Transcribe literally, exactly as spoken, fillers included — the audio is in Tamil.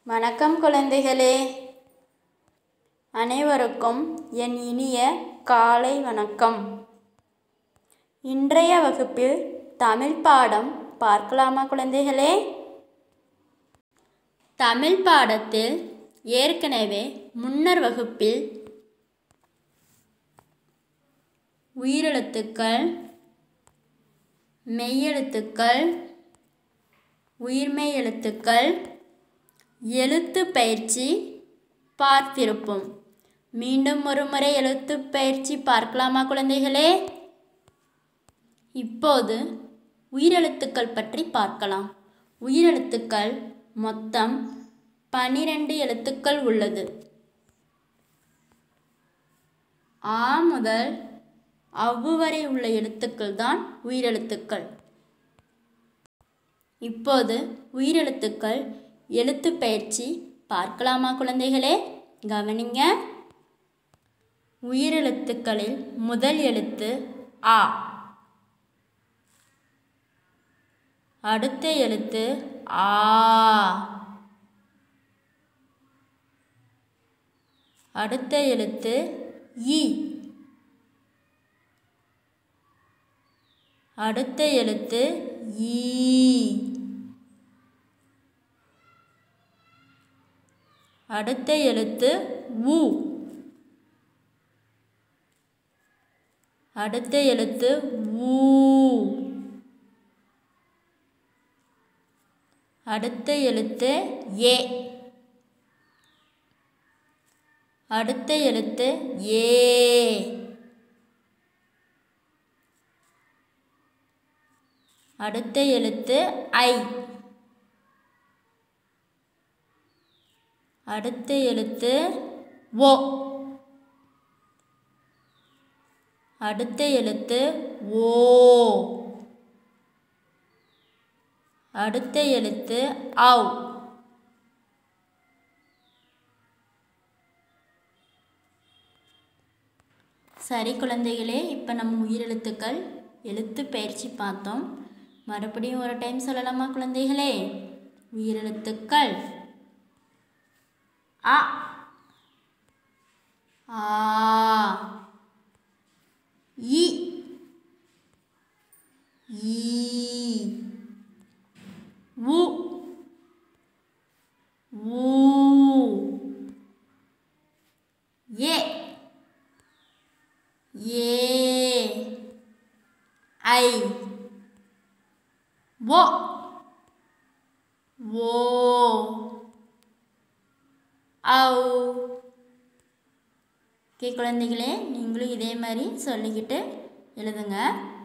வணக்கம் குழந்தைகளே, அனைவருக்கும் என் இனிய காலை வணக்கம். இன்றைய வகுப்பில் தமிழ் பாடம் பார்க்கலாமா குழந்தைகளே? தமிழ் பாடத்தில் ஏற்கனவே முன்னர் வகுப்பில் உயிரெழுத்துக்கள், மெய்யெழுத்துக்கள், உயிர்மெய் எழுத்துக்கள், எழுத்து பயிற்சி பார்த்திருப்போம். மீண்டும் ஒரு முறை எழுத்து பயிற்சி பார்க்கலாமா குழந்தைகளே? இப்போது உயிரெழுத்துக்கள் பற்றி பார்க்கலாம். உயிரெழுத்துக்கள் மொத்தம் பனிரெண்டு எழுத்துக்கள் உள்ளது. ஆ முதல் அவ்வு வரை உள்ள எழுத்துக்கள் தான் உயிரெழுத்துக்கள். இப்போது உயிரெழுத்துக்கள் எழுத்து பயிற்சி பார்க்கலாமா குழந்தைகளே? கவனிங்க. உயிரெழுத்துக்களில் முதல் எழுத்து ஆ, அடுத்த எழுத்து ஆ, அடுத்த எழுத்து இ, அடுத்த எழுத்து ஈ, அடுத்த எழுத்து உ, அடுத்த எழுத்து ஊ, அடுத்த எழுத்து ஏ, அடுத்த எழுத்து ஏ, அடுத்த எழுத்து ஐ, அடுத்த எழுத்து ஓ, அடுத்த எழுத்து ஓ, அடுத்த எழுத்து ஔ, சரி குழந்தைகளே, இப்போ நம்ம உயிரெழுத்துக்கள் எழுத்து பயிற்சி பார்த்தோம். மறுபடியும் ஒரு டைம் சொல்லலாமா குழந்தைகளே? உயிரெழுத்துக்கள் அ, ஆ, இ, ஈ, உ, ஊ, ஏ, ஏ, ஐ, ஓ, ஓ, ஔ. ஓகே குழந்தைகளே, நீங்களும் இதே மாதிரி சொல்லிக்கிட்டு எழுதுங்க.